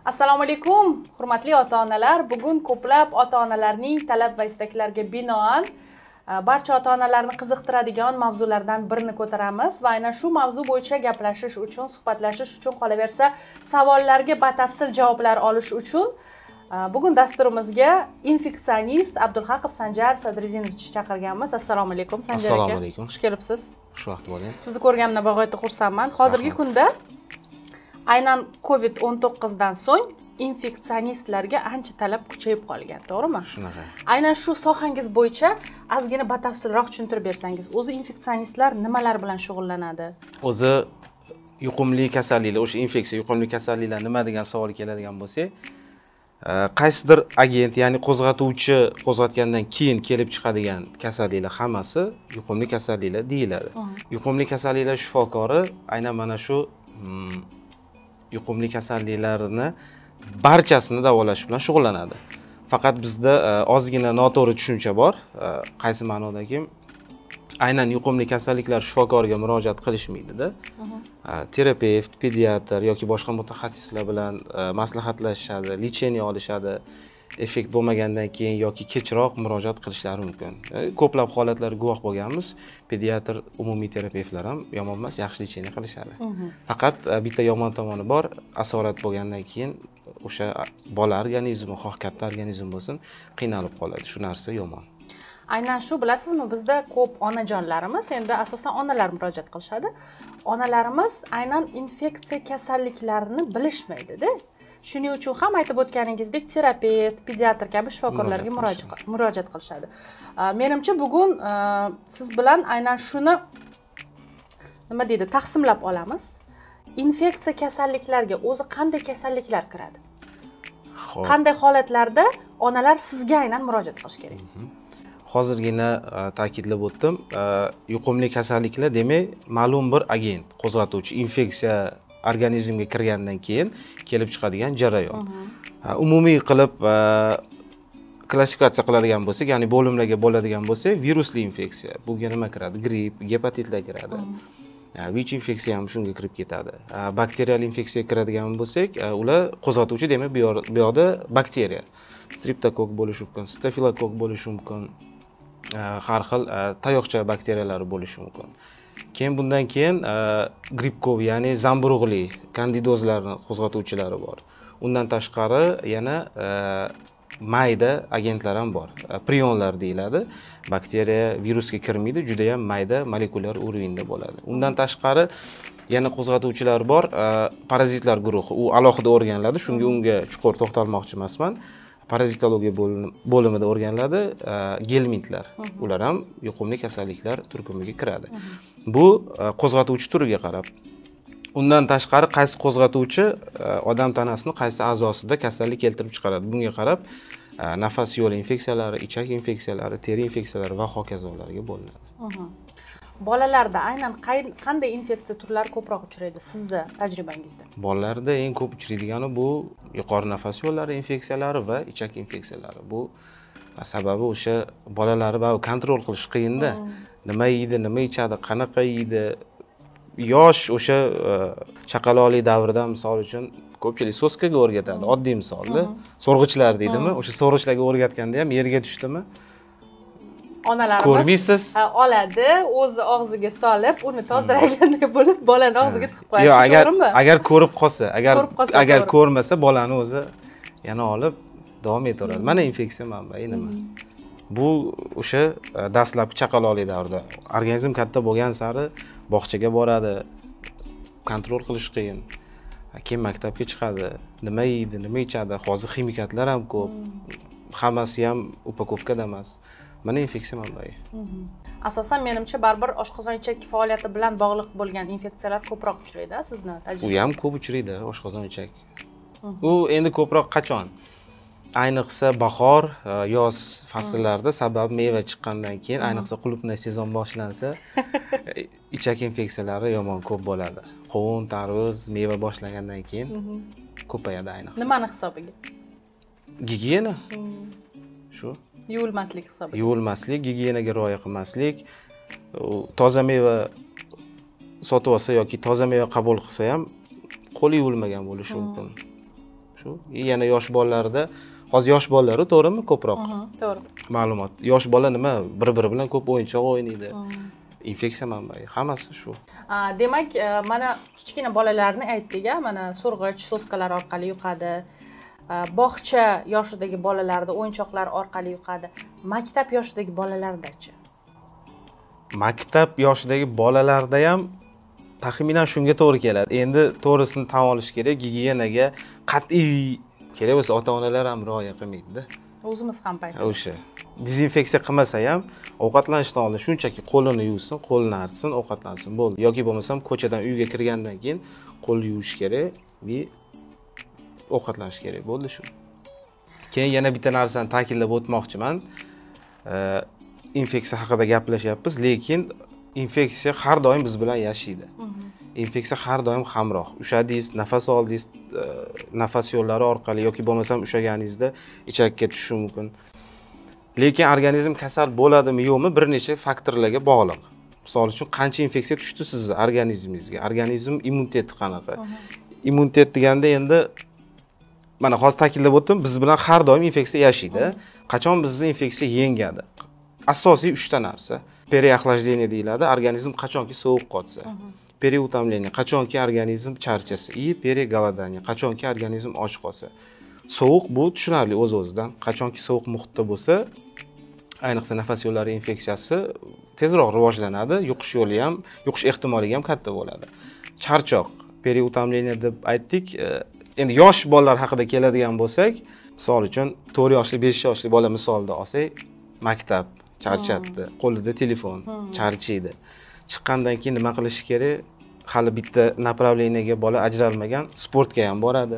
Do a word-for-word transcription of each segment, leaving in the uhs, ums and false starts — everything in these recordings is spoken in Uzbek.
Assalomu alaykum, hurmatli ota-onalar. Bugun ko'plab ota-onalarning talab va istaklariga binoan barcha ota-onalarni qiziqtiradigan mavzulardan birini ko'taramiz va aynan shu mavzu bo'yicha gaplashish uchun, suhbatlashish uchun, qolaversa, savollarga batafsil javoblar olish uchun bugun dasturimizga infeksionist Abdulhaqov Sanjar Sadrizinovich chaqirganmiz. Assalomu alaykum Sanjar aka. Assalomu alaykum. Xush kelibsiz. Xushvaqt bo'ling. Sizni ko'rganimdan bag'oyatda xursandman. Hozirgi kunda aynan COVID o'n to'qqiz dan so'ng infeksionistlarga ancha talab kuchayib qolgan, to'g'rimi? Shunaqa. Aynan shu sohangiz bo'yicha ozgina batafsilroq tushuntirib bersangiz, o'zi infeksionistlar nimalar bilan shug'ullanadi? O'zi yuqumli kasalliklar, o'sha infeksiya yuqumli kasalliklar nima degan savol keladigan bo'lsak, qaysidir agent, ya'ni qo'zg'atuvchi qo'zg'atgandan keyin kelib chiqadigan kasalliklar hammasi yuqumli kasalliklar deyiladi. Yuqumli kasalliklar shifokori aynan mana shu yuqumli kasalliklarni barchasini davolash bilan shug'ullanadi. Faqat bizda ozgina noto'g'ri tushuncha bor. Qaysi ma'nodaki, aynan yuqumli kasalliklar shifokoriga murojaat qilishmaydi-da. Terapevt, pediatr yoki boshqa mutaxassislar bilan maslahatlashishadi, lecheniya olishadi. Effekt bo'lmagandan keyin yoki kechroq murojaat qilishlari mumkin. Ko'plab holatlarga guvoh bo'lganmiz. Pediatr, umumiy terapevtlar ham yomon emas, yaxshi lecheniya qilishadi. Faqat bitta yomon tomoni bor, asorat bo'lgandan keyin o'sha bola organizmi, xoh katta organizm bo'lsin, qiynalib qoladi. Shu narsa yomon. Aynan shu, bilasizmi, bizda ko'p onajonlarimiz, endi asosan onalar murojaat qilishadi. Onalarimiz aynan infeksiya kasalliklarini bilishmaydi-da. Shuning uchun ham aytib o'tganingizdek terapevt, pediatr kabi shifokorlarga murojaat qilishadi. Menimcha bugun siz bilan aynan shuni nima deydi, taqsimlab olamiz. Infeksiya kasalliklarga o'zi qanday kasalliklar kiradi? Qanday holatlarda onalar sizga aynan murojaat qilish kerak? Hozirgina ta'kidlab o'tdim, yuqumli kasalliklar demak, ma'lum bir agent, qo'zg'atuvchi infeksiya organizmga kirgandan keyin kelib chiqadigan jarayon. Umumiy qilib klassifikatsiya qiladigan bo'lsak, ya'ni bo'limlarga bo'ladigan bo'lsak, virusli infeksiya. Bunga nima kiradi? Gripp, gepatitlar kiradi. Vich infeksiya ham shunga kirib ketadi. Bakteriyal infeksiyaga kiradigan bo'lsak, ular qo'zg'atuvchi demak, bu yoqda bakteriya. Streptokok bo'lishi mumkin, stafilokok bo'lishi mumkin, har xil tayoqcha bakteriyalari bo'lishi mumkin. Keyin bundan keyin grippkov, ya'ni zamburug'li kandidozlarni qo'zg'atuvchilari bor. Undan tashqari yana mayda agentlar ham bor. Prionlar deyiladi. Bakteriya virusga kirmaydi, juda ham mayda molekulyar urovenda bo'ladi. Undan tashqari yana qo'zg'atuvchilar bor, parazitlar guruhi. U alohida o'rganiladi, shunga unga chuqur to'xtalmoqchi emasman. Parazitologiya bo'limida o'rganiladi, gelmintlar. Ular ham yuqumli kasalliklar turkumiga kiradi. Bu qo'zg'atuvchi turiga qarab. Undan tashqari qaysi qo'zg'atuvchi odam tanasini qaysi a'zosida kasallik keltirib chiqaradi. Bunga qarab nafas yo'li infeksiyalari, ichak infeksiyalari, teri infeksiyalari va hokazolarga bo'linadi. Bolalarda aynan qanday infeksiya turlari ko'proq uchraydi sizni tajribangizda? Bolalarda eng ko'p uchraydigani bu yuqori nafas yo'llari infeksiyalari va ichak infeksiyalari. Bu sababi o'sha bolalarni baribir kontrol qilish qiyin-da. Nima yeydi, nima ichadi, qanaqa yeydi. Yosh o'sha chaqaloqlik davrida misol uchun ko'pchilik so'skaga o'rgatadi, oddiy misolda. So'rg'ichlar deydimi? O'sha so'rg'ichlarga o'rgatganda ham yerga tushdimi? Onalarimiz ko'rmaysiz, oladi, o'zi og'ziga solib, uni tozalaganday bo'lib, bolani og'ziga tiqib qo'yish, to'g'rimi? Agar ko'rib qolsa, agar agar ko'rmasa, bolani o'zi yana olib davom etaveradi. Mana infeksiya manbai nima? Bu o'sha dastlabki chaqaloqlik davrida organizm katta bo'lgan sari bog'chaga boradi, kontrol qilish qiyin. Keyin maktabga chiqadi, nima yeydi, nima ichadi, hozir ximikatlar ham ko'p. Hammasi ham upakovkada emas. Mana infeksiya manbai. Asosan menimcha baribir oshqozon ichak faoliyati bilan bog'liq bo'lgan infeksiyalar ko'proq uchraydi, sizni tajribangizda. U ham ko'p uchraydi, oshqozon ichak. U endi ko'proq qachon? Ayniqsa bahor, yoz fasllarida, sabab meva chiqqandan keyin, ayniqsa qulupnay sezon boshlansa, ichak infeksiyalari yomon ko'p bo'ladi. Qovun, tarvuz, meva boshlagandan keyin ko'payadi ayniqsa. Nimani hisobiga? Gigiyena. Shu. Yuvilmaslik hisobiga. Yuvilmaslik, gigiyenaga rioya qilmaslik, toza meva sotib olsa yoki toza meva qabul qilsa ham qo'li yuvilmagan bo'lishi mumkin. shu. Yana yosh bolalarda, hozir yosh bolalar to'g'rimi, ko'proq to'g'ri ma'lumot. Yosh bola nima, bir-biri bilan ko'p o'yinchoq o'ynaydi. Infeksiya manbai, hammasi shu. Demak, mana kichkina bolalarni aytdik, mana so'rg'ich so'skalar orqali yuqadi. Bog'cha yoshidagi bolalarda o'yinchoqlar orqali yuqadi. Maktab yoshidagi bolalarda-chi? Maktab yoshidagi bolalarda ham taxminan shunga to'g'ri keladi. Endi to'g'risini tan olish kerak, gigiyenaga qat'iy kerak bo'lsa ota-onalar ham rioya qilmaydi-da. O'zimiz ham payt. O'sha. Dezinfeksiya qilmasa ham ovqatlanishdan oldin shunchaki qo'lini yuvsin, qo'lini artsin, ovqatlansin, bo'ldi. Yoki bo'lmasam ko'chadan uyga kirgandan keyin qo'l yuvish kerak va ovqatlanish kerak, bo'ldi shu. Keyin yana bitta narsani ta'kidlab o'tmoqchiman. Infeksiya haqida gaplashyapmiz, lekin infeksiya har doim biz bilan yashaydi. Infeksiya har doim hamroh. Ushadingiz, nafas oldingiz, nafas yo'llari orqali yoki bo'lmasam ushaganingizda ichakka tushishi mumkin. Lekin organizm kasal bo'ladimi, yo'qmi, bir necha faktorlarga bog'liq. Misol uchun, qancha infeksiya tushdi sizning organizmingizga? Organizm immuniteti qanaqa? Immunitet deganda endi mana hozir ta'kidlab o'tdim, biz bilan har doim infeksiya yashaydi. Qachon bizni infeksiya yengadi? Asosiy uchta narsa. Переохлаждение deyiladi, organizm qachonki sovuq qotsa. Переутомление, qachonki organizm charchasa, и переголодание, qachonki organizm och qolsa. Sovuq bu tushunarli o'z-o'zidan. Qachonki sovuq muhitda bo'lsa, ayniqsa nafas yo'llari infeksiyasi tezroq rivojlanadi, yuqish yo'li ham, yuqish ehtimoli ham katta bo'ladi. Charchoq, переутомление deb aytdik. Endi yosh bolalar haqida keladigan bo'lsak, misol uchun to'rt yoshli, besh yoshli bola misolida olsak, maktab charchatdi, qo'lida telefon, charchaydi. Chiqqandan keyin nima qilish kerak? Hali bitta направлениеga bola ajralmagan, sportga ham boradi.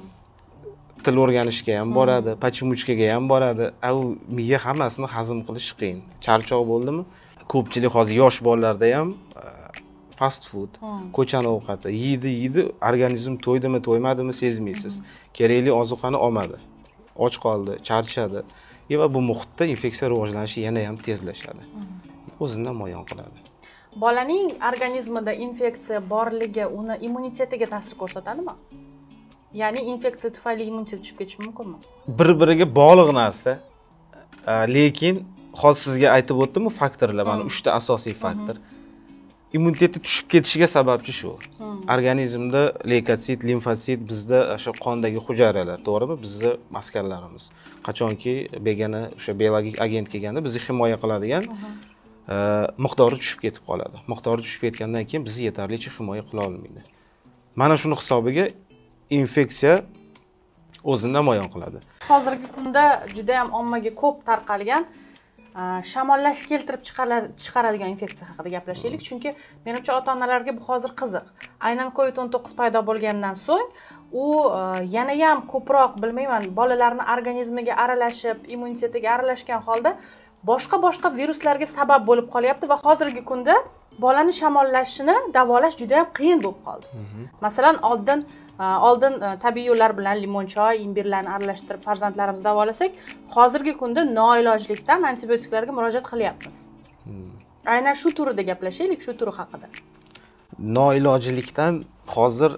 Til o'rganishga ham boradi, pachimuchkaga ham boradi. Au miya hammasini hazm qilish qiyin. Charchoq bo'ldimi? Ko'pchilik hozir yosh bolalarda ham fast food, ko'chani ovqati yeydi, yeydi, organizm to'ydimi, to'ymadimi sezmaysiz. Kerakli ozuqani olmadi. Och qoldi, charchadi. Va bu muhitda infeksiya rivojlanishi yana ham tezlashadi. O'zini namoyon qiladi. Bolaning organizmida infeksiya borligi uni immunitetiga ta'sir ko'rsatadimi? Ya'ni infeksiya tufayli immunitet tushib ketishi mumkinmi? Bir-biriga bog'liq narsa. Lekin hozir sizga aytib o'tdim-mi faktorlar, mana uchta asosiy faktor. Immuniteti tushib ketishiga sababchi shu. Organizmda leykosit, limfosit bizda o'sha qondagi hujayralar, to'g'rimi? Bizning maskanlarimiz. Qachonki begona o'sha biologik agent kelganda bizni himoya qiladigan miqdori tushib ketib qoladi. Miqdori tushib ketgandan keyin bizni yetarlicha himoya qila olmaydi. Mana shuni hisobiga infeksiya o'zini namoyon qiladi. Hozirgi kunda juda ham ommaga ko'p tarqalgan shamollash keltirib chiqaradigan infeksiya haqida gaplashaylik. Chunki menimcha ota-onalarga bu hozir qiziq. Aynan COVID o'n to'qqiz paydo bo'lgandan so'ng u yana ham ko'proq, bilmayman, bolalarning organizmiga aralashib, immunitetiga aralashgan holda boshqa-boshqa viruslarga sabab bo'lib qolyapti va hozirgi kunda bolani shamollashini davolash juda ham qiyin bo'lib qoldi. Masalan, oldin oldin tabiiy yo'llar bilan limon choy, imbirlarni aralashtirib farzandlarimizni davolasak, hozirgi kunda noilojlikdan antibiotiklarga murojaat qilyapmiz. Aynan shu turida gaplashaylik, shu turi haqida. Noilojlikdan hozir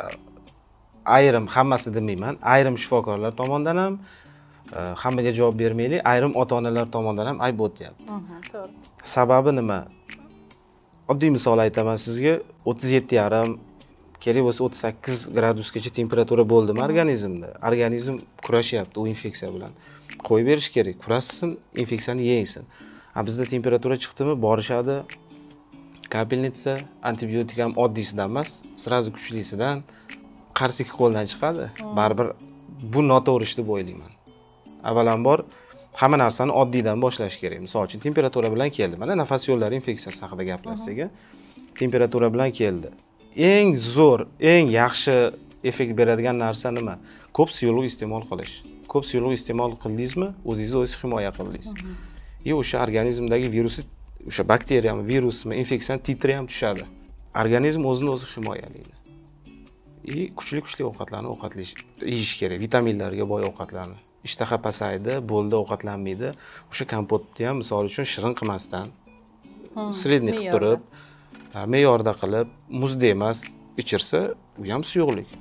ayrim, hammasi demayman, ayrim shifokorlar tomonidan ham hammaga javob bermaylik, ayrim ota-onalar tomonidan ham ayb o'tyapti. To'g'ri. Sababi nima? Oddiy misol aytaman sizga, o'ttiz yetti yarim kerak bo'lsa o'ttiz sakkiz gradusgacha temperatura bo'ldimi organizmda. Organizm kurashyapti u infeksiya bilan. Qo'yib berish kerak, kurashsin, infeksiyani yengsin. Ha bizda temperatura chiqdimi, borishadi. Kapelnitsa, antibiotik ham oddiysidan emas, sirazi kuchlisidan, qarsi ikki qo'ldan chiqadi. Baribir bu noto'g'ri ish deb o'ylayman. Avvalambor hamma narsani oddiydan boshlash kerak. Misol uchun temperatura bilan keldi. Mana nafas yo'llari infeksiyasi haqida gaplashsak, temperatura bilan keldi. Eng zo'r, eng yaxshi effekt beradigan narsa nima? Ko'p suyuqlik iste'mol qilish. Ko'p suyuqlik iste'mol qildingizmi, o'zingizni o'zingiz himoya qildingiz. И o'sha organizmdagi virusni, o'sha bakteriyami, virusmi, infeksiya titri ham tushadi. Organizm o'zini o'zi himoyalaydi. И kuchli-kuchli ovqatlarni ovqatlash, yeyish kerak, vitaminlarga boy ovqatlarni. Ishtaha pasaydi, bo'ldi ovqatlanmaydi. O'sha kompotni ham misol uchun shirin qilmasdan, sredniy qilib turib, me'yorda qilib, muzda emas ichirsa, u ham suyuqlik.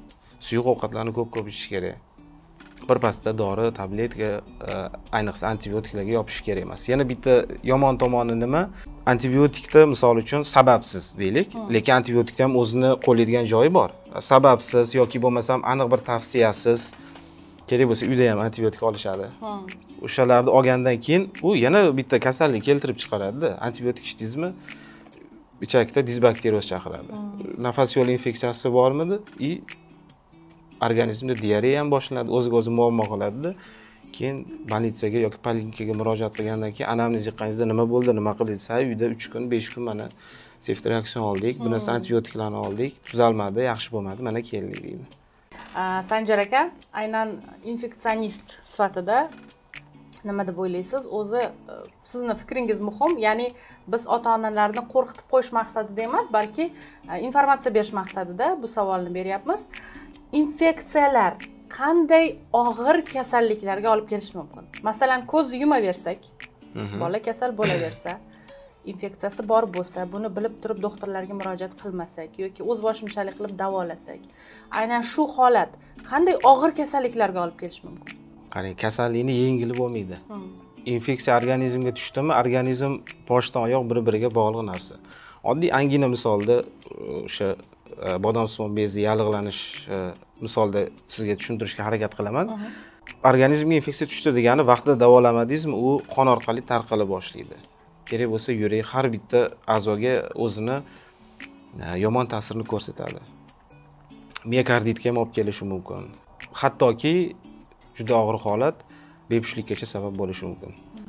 suyuq ovqatlarni ko'p-ko'p ichish kerak. Birpasda dori, tabletka, ayniqsa antibiotiklarga yopish kerak emas. Yana bitta yomon tomoni nima? Antibiotikda misol uchun sababsiz deylik, lekin antibiotikda ham o'zini qo'llaydigan joyi bor. Sababsiz yoki bo'lmasam aniq bir tavsiyasiz kerak bo'lsa uyda ham antibiotik olishadi. O'shalarni olgandan keyin u yana bitta kasallik keltirib chiqaradi-da. Antibiotik ichdingizmi, ichakda disbakterioz chaqiradi. Nafas yo'li infeksiyasi bormidi? I organizmda diareya ham boshlanadi, o'ziga o'zi muammo qiladi-da. Keyin bolnitsaga yoki poliklinikaga murojaat qilgandan keyin anamnez yiqqaningizda nima bo'ldi, nima qildingiz? Ha, uyda uch kun, besh kun mana seftriaksion oldik, bir narsa antibiotiklarni oldik, tuzalmadi, yaxshi bo'lmadi, mana keldik deydi. Sanjar aka, aynan infeksionist sifatida nima deb o'ylaysiz? O'zi sizni fikringiz muhim, ya'ni biz ota-onalarni qo'rqitib qo'yish maqsadida emas, balki informatsiya berish maqsadida bu savolni beryapmiz. Infeksiyalar qanday og'ir kasalliklarga olib kelishi mumkin? Masalan, ko'zni yumaversak, bola kasal bo'laversa, infeksiyasi bor bo'lsa, buni bilib turib doktorlarga murojaat qilmasak yoki o'z boshimchalik qilib davolasak, aynan shu holat qanday og'ir kasalliklarga olib kelishi mumkin? Qarang, kasallikni yengili bo'lmaydi. Infeksiya organizmga tushdimi, organizm boshdan oyoq bir-biriga bog'liq narsa. Oddiy angina misolida o'sha bodomsimon bezi yallig'lanish misolida sizga tushuntirishga harakat qilaman. Organizmga infeksiya tushdi degani vaqtida davolamadingizmi, u qon orqali tarqala boshlaydi. Kerak bo'lsa yurak har bitta a'zoga o'zini yomon ta'sirini ko'rsatadi. Miokarditga ham olib kelishi mumkin. Hattoki juda og'ir holat bepushtlikkacha sabab bo'lishi mumkin.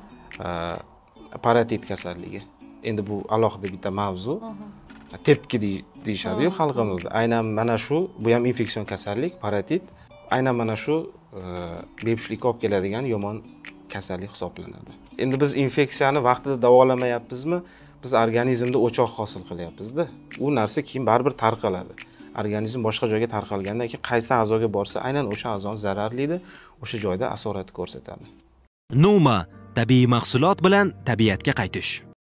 Parotit kasalligi. Endi bu alohida bitta mavzu. Tepki deyishadi-yu xalqimizda. Aynan mana shu, bu ham infeksion kasallik, parotit. Aynan mana shu bepushtlikka olib keladigan yomon kasallik hisoblanadi. Endi biz infeksiyani vaqtida davolamayapmizmi? Biz organizmda o'choq hosil qilyapmiz-da. U narsa keyin baribir tarqaladi. Organizm boshqa joyga tarqalgandan keyin qaysi a'zoga borsa, aynan o'sha a'zoni zararliydi, o'sha joyda asorat ko'rsatadi. Numa tabiiy mahsulot bilan tabiatga qaytish.